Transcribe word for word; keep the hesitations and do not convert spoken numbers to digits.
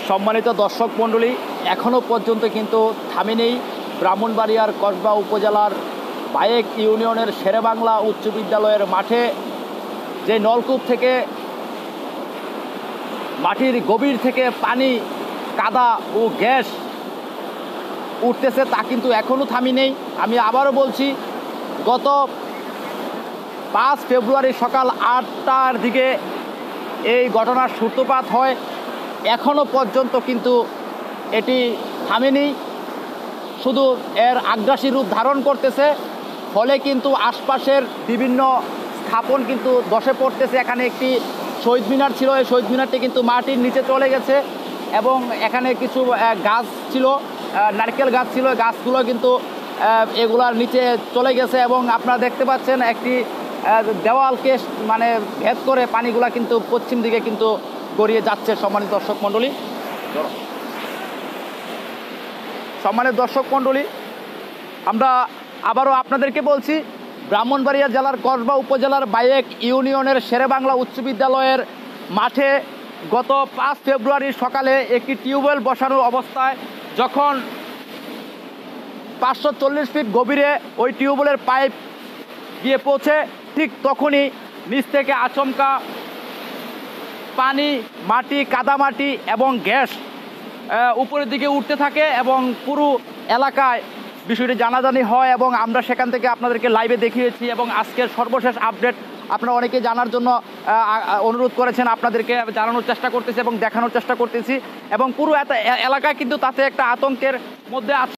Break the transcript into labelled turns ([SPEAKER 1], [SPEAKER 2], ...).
[SPEAKER 1] সম্মানিত দর্শক মণ্ডলী, এখনও পর্যন্ত কিন্তু থামেনি ব্রাহ্মণবাড়িয়ার কসবা উপজেলার বায়েক ইউনিয়নের শেরেবাংলা উচ্চ বিদ্যালয়ের মাঠে যে নলকূপ থেকে মাটির গভীর থেকে পানি, কাদা ও গ্যাস উঠতেছে তা কিন্তু এখনও থামেনি। আমি আবারও বলছি, গত পাঁচ ফেব্রুয়ারি সকাল আটটার দিকে এই ঘটনার সূত্রপাত হয়। এখনও পর্যন্ত কিন্তু এটি থামেনি, শুধু এর আগ্রাসী রূপ ধারণ করতেছে। ফলে কিন্তু আশপাশের বিভিন্ন স্থাপন কিন্তু ধসে পড়তেছে। এখানে একটি শহীদ মিনার ছিল, এই শহীদ মিনারটি কিন্তু মাটির নিচে চলে গেছে এবং এখানে কিছু গাছ ছিল, নারকেল গাছ ছিল, গাছগুলো কিন্তু এগুলার নিচে চলে গেছে এবং আপনারা দেখতে পাচ্ছেন একটি দেওয়ালকে মানে ভেদ করে পানিগুলা কিন্তু পশ্চিম দিকে কিন্তু গড়িয়ে যাচ্ছে। সম্মানিত দর্শক মণ্ডলী সম্মানিত দর্শক মণ্ডলী আমরা আবারও আপনাদেরকে বলছি, ব্রাহ্মণবাড়িয়া জেলার কসবা উপজেলার বায়েক ইউনিয়নের শেরেবাংলা উচ্চ বিদ্যালয়ের মাঠে গত পাঁচ ফেব্রুয়ারি সকালে একটি টিউবওয়েল বসানো অবস্থায় যখন পাঁচশো চল্লিশ ফিট গভীরে ওই টিউবওয়েলের পাইপ গিয়ে পৌঁছে, ঠিক তখনই নিচ থেকে আচমকা পানি, মাটি, কাদামাটি এবং গ্যাস উপরের দিকে উঠতে থাকে এবং পুরো এলাকায় বিষয়টি জানাজানি হয় এবং আমরা সেখান থেকে আপনাদেরকে লাইভে দেখিয়েছি এবং আজকের সর্বশেষ আপডেট আপনারা অনেকে জানার জন্য অনুরোধ করেছেন, আপনাদেরকে জানানোর চেষ্টা করতেছি এবং দেখানোর চেষ্টা করতেছি এবং পুরো এলাকায় কিন্তু তাতে একটা আতঙ্কের মধ্যে আছে।